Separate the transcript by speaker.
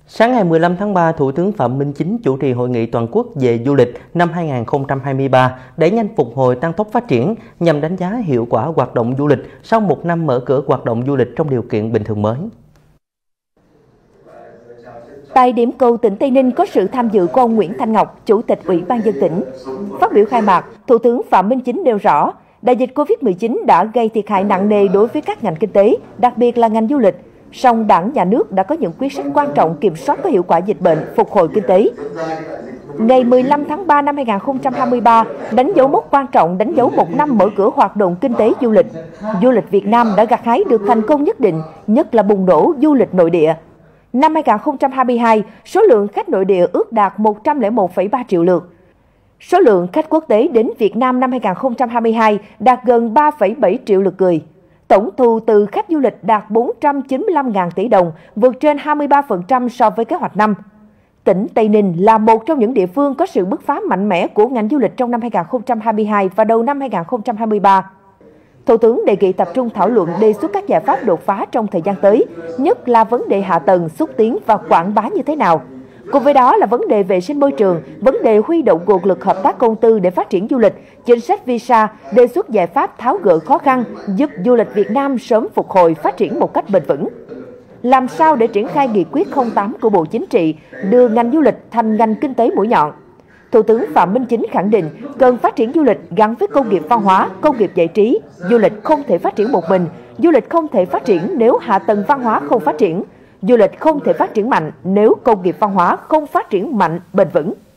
Speaker 1: Sáng ngày 15 tháng 3, Thủ tướng Phạm Minh Chính chủ trì hội nghị toàn quốc về du lịch năm 2023 đẩy nhanh phục hồi tăng tốc phát triển nhằm đánh giá hiệu quả hoạt động du lịch sau một năm mở cửa hoạt động du lịch trong điều kiện bình thường mới.
Speaker 2: Tại điểm cầu tỉnh Tây Ninh có sự tham dự của ông Nguyễn Thanh Ngọc, Chủ tịch Ủy ban nhân dân tỉnh. Phát biểu khai mạc, Thủ tướng Phạm Minh Chính nêu rõ, đại dịch Covid-19 đã gây thiệt hại nặng nề đối với các ngành kinh tế, đặc biệt là ngành du lịch. Song Đảng, Nhà nước đã có những quyết sách quan trọng kiểm soát có hiệu quả dịch bệnh, phục hồi kinh tế. Ngày 15 tháng 3 năm 2023 đánh dấu mốc quan trọng, đánh dấu một năm mở cửa hoạt động kinh tế du lịch. Du lịch Việt Nam đã gặt hái được thành công nhất định, nhất là bùng nổ du lịch nội địa. Năm 2022, số lượng khách nội địa ước đạt 101,3 triệu lượt. Số lượng khách quốc tế đến Việt Nam năm 2022 đạt gần 3,7 triệu lượt người. Tổng thu từ khách du lịch đạt 495.000 tỷ đồng, vượt trên 23% so với kế hoạch năm. Tỉnh Tây Ninh là một trong những địa phương có sự bứt phá mạnh mẽ của ngành du lịch trong năm 2022 và đầu năm 2023. Thủ tướng đề nghị tập trung thảo luận đề xuất các giải pháp đột phá trong thời gian tới, nhất là vấn đề hạ tầng, xúc tiến và quảng bá như thế nào. Cùng với đó là vấn đề vệ sinh môi trường, vấn đề huy động nguồn lực hợp tác công tư để phát triển du lịch, chính sách visa, đề xuất giải pháp tháo gỡ khó khăn, giúp du lịch Việt Nam sớm phục hồi phát triển một cách bền vững. Làm sao để triển khai nghị quyết 08 của Bộ Chính trị, đưa ngành du lịch thành ngành kinh tế mũi nhọn. Thủ tướng Phạm Minh Chính khẳng định cần phát triển du lịch gắn với công nghiệp văn hóa, công nghiệp giải trí. Du lịch không thể phát triển một mình, du lịch không thể phát triển nếu hạ tầng văn hóa không phát triển. Du lịch không thể phát triển mạnh nếu công nghiệp văn hóa không phát triển mạnh, bền vững.